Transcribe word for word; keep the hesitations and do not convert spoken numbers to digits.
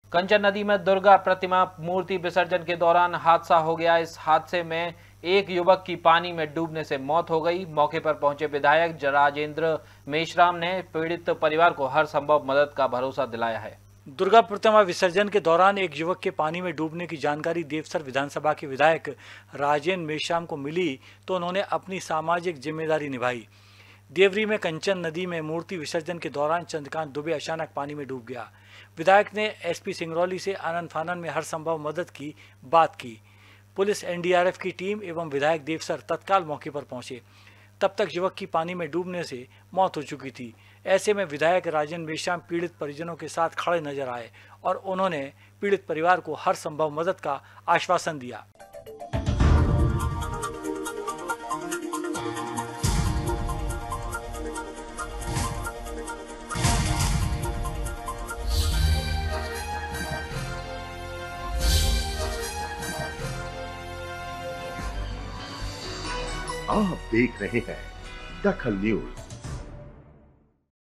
कंचन नदी में दुर्गा प्रतिमा मूर्ति विसर्जन के दौरान हादसा हो गया। इस हादसे में एक युवक की पानी में डूबने से मौत हो गई। मौके पर पहुंचे विधायक राजेंद्र मेश्राम ने पीड़ित परिवार को हर संभव मदद का भरोसा दिलाया है। दुर्गा प्रतिमा विसर्जन के दौरान एक युवक के पानी में डूबने की जानकारी देवसर विधानसभा के विधायक राजेंद्र मेश्राम को मिली तो उन्होंने अपनी सामाजिक जिम्मेदारी निभाई। देवरी में कंचन नदी में मूर्ति विसर्जन के दौरान चंद्रकांत दुबे अचानक पानी में डूब गया। विधायक ने एसपी सिंगरौली से आनन फानन में हर संभव मदद की बात की। पुलिस, एनडीआरएफ की टीम एवं विधायक देवसर तत्काल मौके पर पहुंचे। तब तक युवक की पानी में डूबने से मौत हो चुकी थी। ऐसे में विधायक राजेंद्र मेश्राम पीड़ित परिजनों के साथ खड़े नजर आए और उन्होंने पीड़ित परिवार को हर संभव मदद का आश्वासन दिया। आप देख रहे हैं दखल न्यूज।